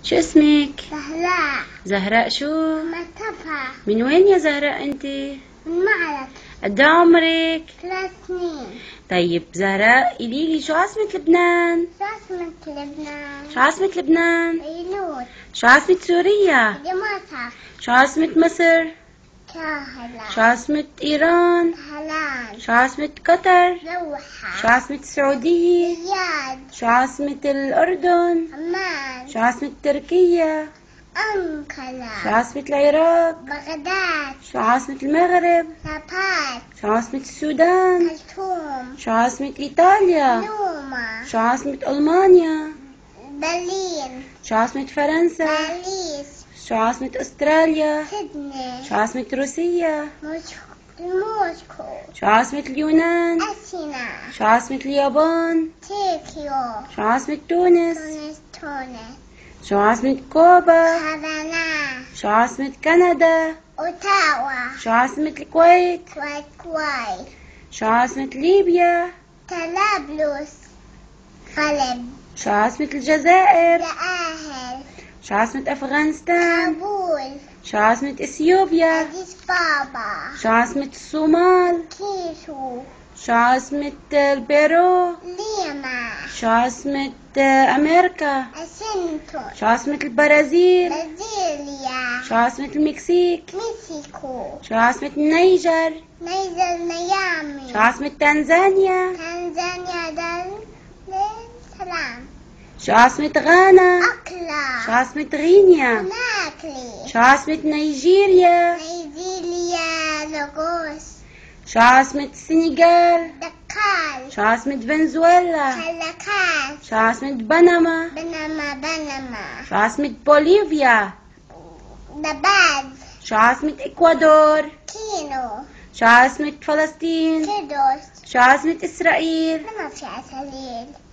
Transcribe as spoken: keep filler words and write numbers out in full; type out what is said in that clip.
شو اسمك؟ زهراء. زهراء شو؟ مصطفى. من وين يا زهراء انت؟ من معرض. قد عمرك؟ ثلاث سنين. طيب زهراء قوليلي شو عاصمة لبنان؟ شو عاصمة لبنان؟ شو عاصمة لبنان؟ بيروت. شو عاصمة سوريا؟ دمشق. شو عاصمة مصر؟ كاهلا. شو عاصمة إيران؟ هلان. شو عاصمة قطر؟ دوحة. شو عاصمة السعودية؟ رياض. شو عاصمة الأردن؟ عمان. شو عاصمة تركيا؟ شو أنقرة. عاصمة العراق؟ بغداد. شو عاصمة المغرب؟ رباط. شو عاصمة السودان؟ خرطوم. شو عاصمة إيطاليا؟ روما. شو عاصمة ألمانيا؟ برلين. شو عاصمة فرنسا؟ باريس. شو عاصمة أستراليا؟ سيدني. شو عاصمة روسيا؟ موسكو. موسكو. شو عاصمة اليونان؟ أثينا. شو عاصمة اليابان؟ طوكيو. شو عاصمة تونس؟ تونس. تونس. شو عاصمة كوبا؟ هافانا. شو عاصمة كندا؟ أوتاوا. شو عاصمة الكويت؟ كويت. كويت. شو عاصمة ليبيا؟ طرابلس. قلب. شو عاصمة الجزائر؟ الأهل. شو عاصمة أفغانستان؟ كابول. شو عاصمة إثيوبيا؟ أديس بابا. شو عاصمة الصومال؟ كيسو. شو عاصمة البيرو؟ ليما. شو عاصمة أمريكا؟ أسنتون. شو عاصمة البرازيل؟ برازيليا. شو عاصمة المكسيك؟ مكسيكو. شو عاصمة النيجر؟ نيجر. ميامي. شو عاصمة تنزانيا؟ تنزانيا. دار السلام. شو عاصمة غانا؟ أكلا. شو عاصمة غينيا؟ كوناكري. شو عاصمة نيجيريا؟ نيجيريا. لاغوس. شو عاصمة السنغال؟ دكار. شو عاصمة فنزويلا؟ كالاكاس. شو عاصمة بنما؟ بنما. بنما. شو عاصمة بوليفيا؟ دباز. شو عاصمة إكوادور؟ كينو. شو عاصمة فلسطين؟ كيدوس. شو عاصمة إسرائيل؟ ما في عسليل.